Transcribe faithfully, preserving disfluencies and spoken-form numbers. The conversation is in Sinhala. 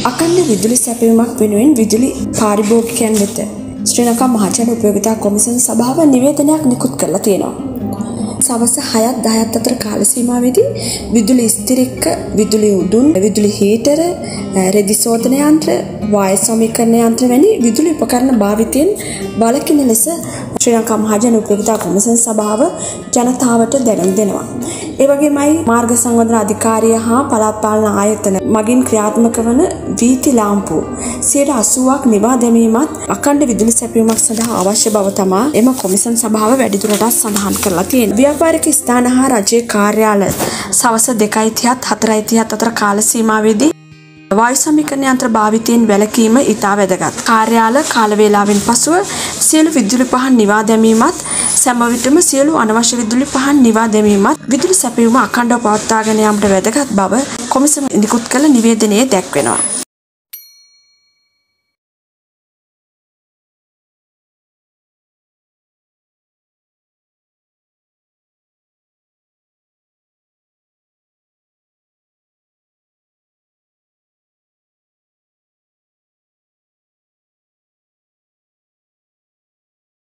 අකණ්ඩ විදුලි සැපයීමක් වෙනුවෙන් විදුලි පාරිභෝගිකයන් වෙත ශ්‍රී ලංකා මහජන උපයෝගිතා කොමිසම සභාව නිවේදනයක් නිකුත් කරලා තියෙනවා. සවස් හයත් දහයත් අතර කාල සීමාවෙදී විදුලි ස්ථිරික, විදුලි උදුන්, විදුලි හීටර, රෙදි සෝදන යන්ත්‍ර, වායු සමීකරණ යන්ත්‍ර වැනි විදුලි උපකරණ භාවිතයෙන් වළකින ලෙස ශ්‍රී ලංකා මහජන උපයෝගිතා කොමිසම සභාව ජනතාවට දැනුම් දෙනවා. ඒ වගේමයි මාර්ග සංවර්ධන අධිකාරිය හා පළාත් පාලන ආයතන මගින් ක්‍රියාත්මක වන වීථි ලාම්පු සියයට අසූවක් නිවා දැමීමත් අඛණ්ඩ විදුලි සැපයීමක් සඳහා අවශ්‍ය බව තමයි එම කොමිසම් සභාව වැඩිදුරටත් සඳහන් කරලා තියෙනවා. ව්‍යාපාරික ස්ථාන හා රජයේ කාර්යාලය සවස් දෙකයි තිහත් හතරයි තිහත් අතර කාල සීමාවේදී වායු සමීකරණ යන්ත්‍ර භාවිතයෙන් වැළකීම ඉතා වැදගත්. කාර්යාල කාල වේලාවෙන් පසුව සියලු විදුලි පහන් නිවා දැමීමත් සෑම විටම සියලු අනවශ්‍ය විදුලි පහන් නිවා දැමීමත් විදුලි සැපයීම අඛණ්ඩව පවත්වාගෙන යාමට වැදගත් බව කොමිසම නිකුත් කළ නිවේදනයේ දැක්වෙනවා.